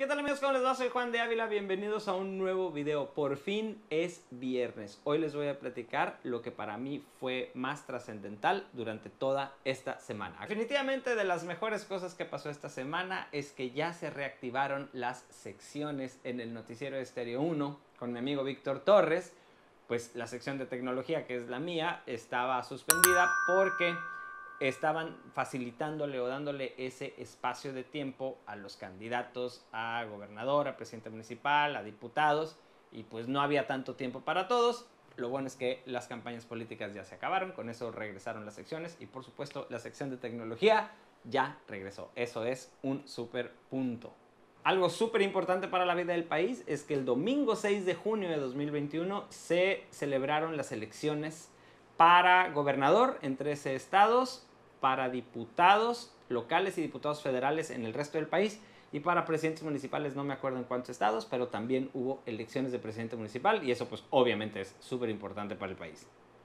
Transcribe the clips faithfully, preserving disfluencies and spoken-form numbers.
¿Qué tal amigos? ¿Cómo les va? Soy Juan de Ávila, bienvenidos a un nuevo video. Por fin es viernes. Hoy les voy a platicar lo que para mí fue más trascendental durante toda esta semana. Definitivamente de las mejores cosas que pasó esta semana es que ya se reactivaron las secciones en el Noticiero Estéreo uno con mi amigo Víctor Torres. Pues la sección de tecnología, que es la mía, estaba suspendida porque estaban facilitándole o dándole ese espacio de tiempo a los candidatos a gobernador, a presidente municipal, a diputados, y pues no había tanto tiempo para todos. Lo bueno es que las campañas políticas ya se acabaron, con eso regresaron las secciones y por supuesto la sección de tecnología ya regresó. Eso es un súper punto. Algo súper importante para la vida del país es que el domingo seis de junio de dos mil veintiuno se celebraron las elecciones para gobernador en trece estados, para diputados locales y diputados federales en el resto del país y para presidentes municipales, no me acuerdo en cuántos estados, pero también hubo elecciones de presidente municipal y eso pues obviamente es súper importante para el país.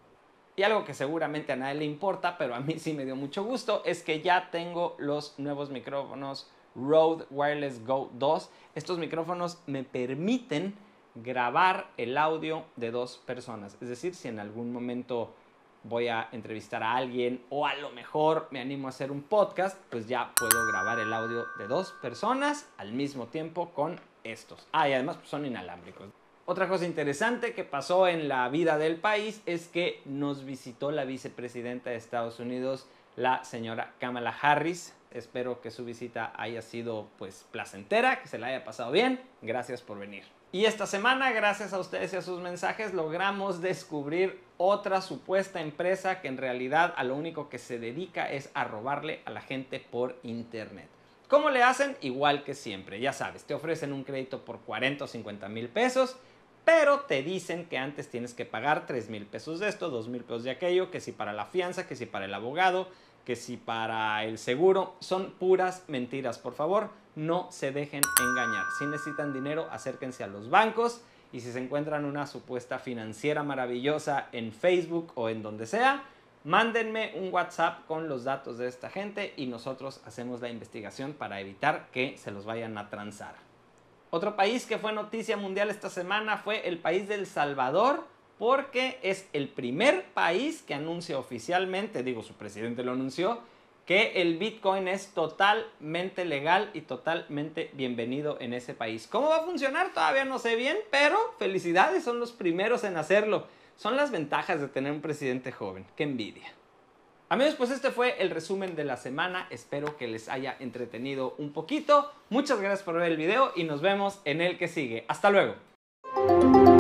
Y algo que seguramente a nadie le importa, pero a mí sí me dio mucho gusto, es que ya tengo los nuevos micrófonos Rode Wireless Go dos. Estos micrófonos me permiten grabar el audio de dos personas, es decir, si en algún momento voy a entrevistar a alguien o a lo mejor me animo a hacer un podcast, pues ya puedo grabar el audio de dos personas al mismo tiempo con estos. Ah, y además pues son inalámbricos. Otra cosa interesante que pasó en la vida del país es que nos visitó la vicepresidenta de Estados Unidos, la señora Kamala Harris. Espero que su visita haya sido pues placentera, que se la haya pasado bien. Gracias por venir. Y esta semana, gracias a ustedes y a sus mensajes, logramos descubrir otra supuesta empresa que en realidad a lo único que se dedica es a robarle a la gente por internet. ¿Cómo le hacen? Igual que siempre, ya sabes, te ofrecen un crédito por cuarenta o cincuenta mil pesos, pero te dicen que antes tienes que pagar tres mil pesos de esto, dos mil pesos de aquello, que si para la fianza, que si para el abogado, que si para el seguro. Son puras mentiras. Por favor, no se dejen engañar. Si necesitan dinero, acérquense a los bancos y si se encuentran una supuesta financiera maravillosa en Facebook o en donde sea, mándenme un WhatsApp con los datos de esta gente y nosotros hacemos la investigación para evitar que se los vayan a transar. Otro país que fue noticia mundial esta semana fue el país de El Salvador, porque es el primer país que anuncia oficialmente, digo, su presidente lo anunció, que el Bitcoin es totalmente legal y totalmente bienvenido en ese país. ¿Cómo va a funcionar? Todavía no sé bien, pero felicidades, son los primeros en hacerlo. Son las ventajas de tener un presidente joven. ¡Qué envidia! Amigos, pues este fue el resumen de la semana. Espero que les haya entretenido un poquito. Muchas gracias por ver el video y nos vemos en el que sigue. ¡Hasta luego!